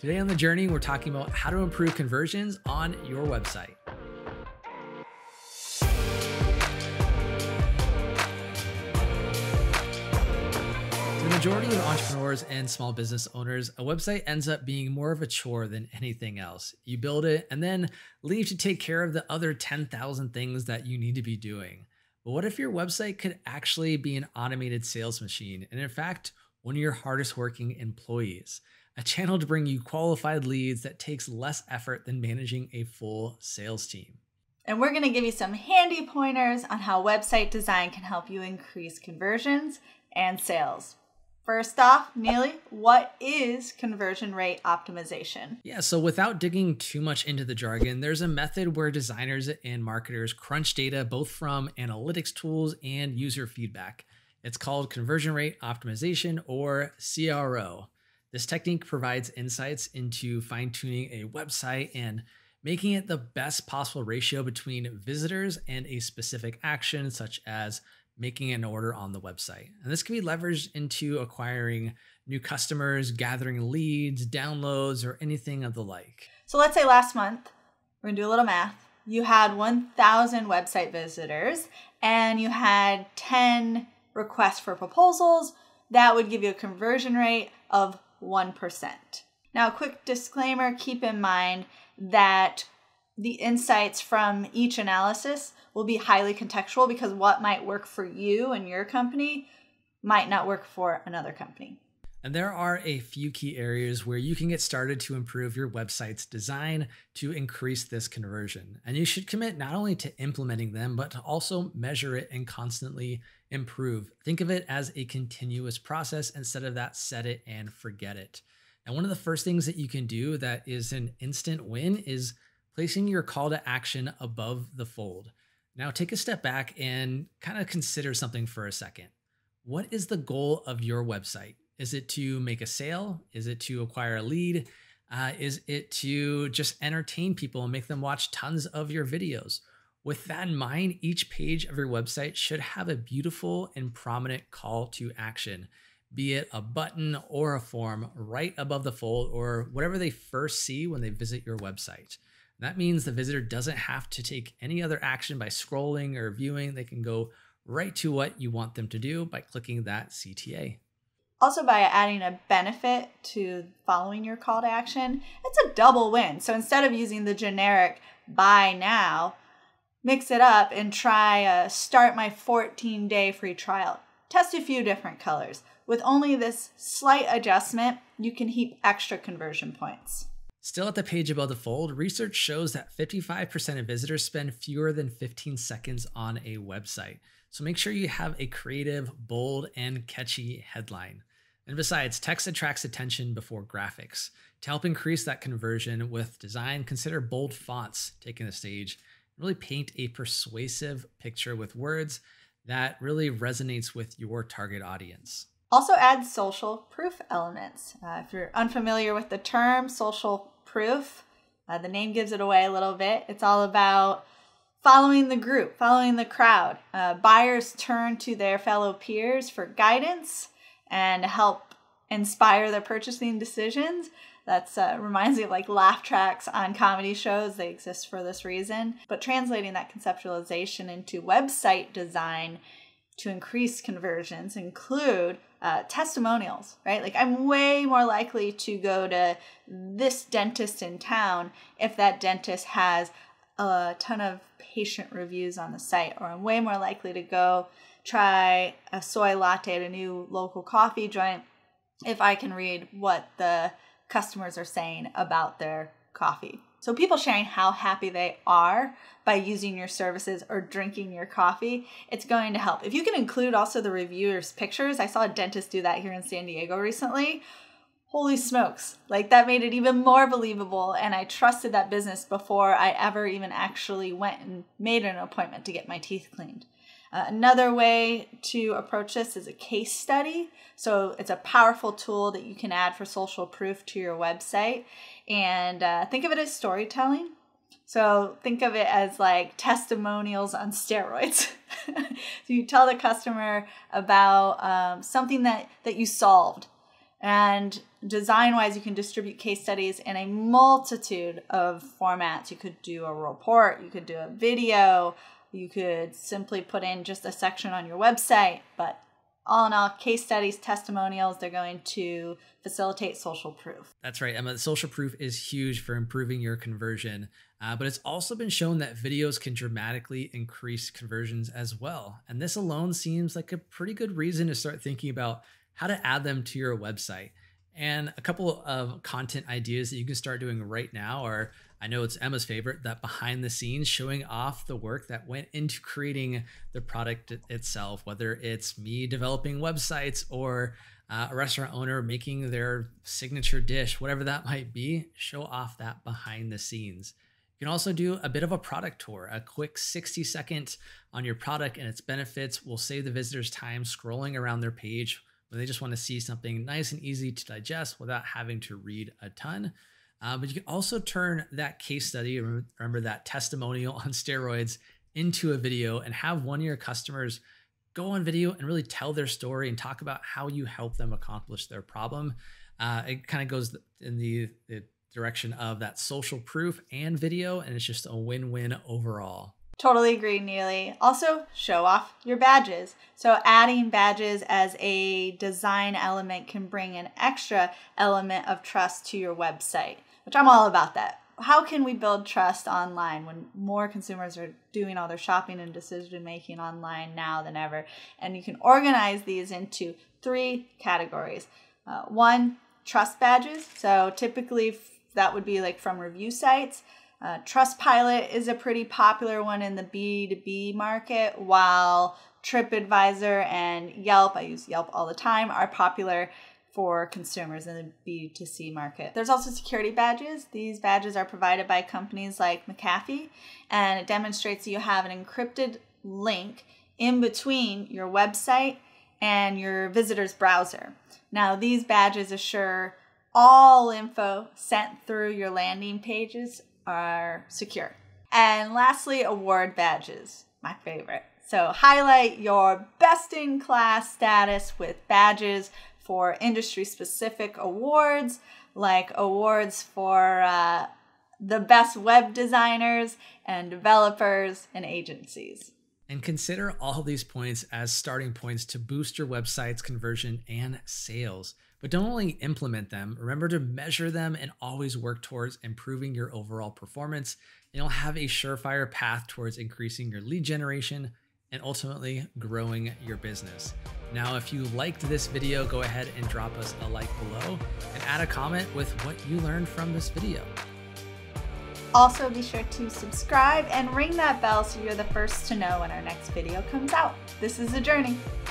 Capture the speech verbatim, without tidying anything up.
Today on The Journey, we're talking about how to improve conversions on your website. For the majority of entrepreneurs and small business owners, a website ends up being more of a chore than anything else. You build it and then leave to take care of the other ten thousand things that you need to be doing. But what if your website could actually be an automated sales machine, and in fact, one of your hardest working employees? A channel to bring you qualified leads that takes less effort than managing a full sales team. And we're going to give you some handy pointers on how website design can help you increase conversions and sales. First off, Neely, what is conversion rate optimization? Yeah, so without digging too much into the jargon, there's a method where designers and marketers crunch data both from analytics tools and user feedback. It's called conversion rate optimization, or C R O. This technique provides insights into fine-tuning a website and making it the best possible ratio between visitors and a specific action, such as making an order on the website. And this can be leveraged into acquiring new customers, gathering leads, downloads, or anything of the like. So let's say last month, we're gonna do a little math. You had one thousand website visitors and you had ten requests for proposals. That would give you a conversion rate of one percent. Now, a quick disclaimer, keep in mind that the insights from each analysis will be highly contextual, because what might work for you and your company might not work for another company. And there are a few key areas where you can get started to improve your website's design to increase this conversion. And you should commit not only to implementing them, but to also measure it and constantly improve. Think of it as a continuous process instead of that set it and forget it. And one of the first things that you can do that is an instant win is placing your call to action above the fold. Now take a step back and kind of consider something for a second. What is the goal of your website? Is it to make a sale? Is it to acquire a lead? Uh, is it to just entertain people and make them watch tons of your videos? With that in mind, each page of your website should have a beautiful and prominent call to action, be it a button or a form right above the fold, or whatever they first see when they visit your website. That means the visitor doesn't have to take any other action by scrolling or viewing. They can go right to what you want them to do by clicking that C T A. Also, by adding a benefit to following your call to action, it's a double win. So instead of using the generic buy now, mix it up and try a start my fourteen day free trial. Test a few different colors. With only this slight adjustment, you can heap extra conversion points. Still at the page above the fold, research shows that fifty-five percent of visitors spend fewer than fifteen seconds on a website. So make sure you have a creative, bold, and catchy headline. And besides, text attracts attention before graphics. To help increase that conversion with design, consider bold fonts taking the stage. Really paint a persuasive picture with words that really resonates with your target audience. Also add social proof elements. Uh, if you're unfamiliar with the term social proof, uh, the name gives it away a little bit. It's all about following the group, following the crowd. Uh, buyers turn to their fellow peers for guidance and help inspire their purchasing decisions. That's uh, reminds me of like laugh tracks on comedy shows. They exist for this reason. But translating that conceptualization into website design to increase conversions include uh, testimonials, right? Like, I'm way more likely to go to this dentist in town if that dentist has a ton of patient reviews on the site, or I'm way more likely to go try a soy latte at a new local coffee joint if I can read what the customers are saying about their coffee. So people sharing how happy they are by using your services or drinking your coffee, it's going to help. If you can include also the reviewers' pictures, I saw a dentist do that here in San Diego recently. Holy smokes, like that made it even more believable, and I trusted that business before I ever even actually went and made an appointment to get my teeth cleaned. Uh, another way to approach this is a case study. So it's a powerful tool that you can add for social proof to your website. And uh, think of it as storytelling. So think of it as like testimonials on steroids. So you tell the customer about um, something that, that you solved. And Design-wise, you can distribute case studies in a multitude of formats. You could do a report, you could do a video, you could simply put in just a section on your website, but all in all, case studies, testimonials, they're going to facilitate social proof. That's right, Emma. Social proof is huge for improving your conversion, uh, but it's also been shown that videos can dramatically increase conversions as well. And this alone seems like a pretty good reason to start thinking about how to add them to your website. And a couple of content ideas that you can start doing right now are, I know it's Emma's favorite, that behind the scenes, showing off the work that went into creating the product itself, whether it's me developing websites or uh, a restaurant owner making their signature dish, whatever that might be, show off that behind the scenes. You can also do a bit of a product tour. A quick sixty second on your product and its benefits will save the visitors time scrolling around their page when they just want to see something nice and easy to digest without having to read a ton. Uh, but you can also turn that case study, remember that testimonial on steroids, into a video and have one of your customers go on video and really tell their story and talk about how you help them accomplish their problem. Uh, it kind of goes in the, the direction of that social proof and video, and it's just a win-win overall. Totally agree, Neely. Also, show off your badges. So adding badges as a design element can bring an extra element of trust to your website, which I'm all about that. How can we build trust online when more consumers are doing all their shopping and decision making online now than ever? And you can organize these into three categories. Uh, one, trust badges. So typically that would be like from review sites. Uh, Trustpilot is a pretty popular one in the B two B market, while TripAdvisor and Yelp, I use Yelp all the time, are popular for consumers in the B two C market. There's also security badges. These badges are provided by companies like McAfee, and it demonstrates that you have an encrypted link in between your website and your visitor's browser. Now, these badges assure all info sent through your landing pages are secure. And lastly, award badges, my favorite. So highlight your best-in-class status with badges for industry-specific awards, like awards for uh, the best web designers and developers and agencies. And consider all these points as starting points to boost your website's conversion and sales. But don't only implement them, remember to measure them and always work towards improving your overall performance. And you'll have a surefire path towards increasing your lead generation and ultimately growing your business. Now, if you liked this video, go ahead and drop us a like below and add a comment with what you learned from this video. Also, be sure to subscribe and ring that bell so you're the first to know when our next video comes out. This is a journey.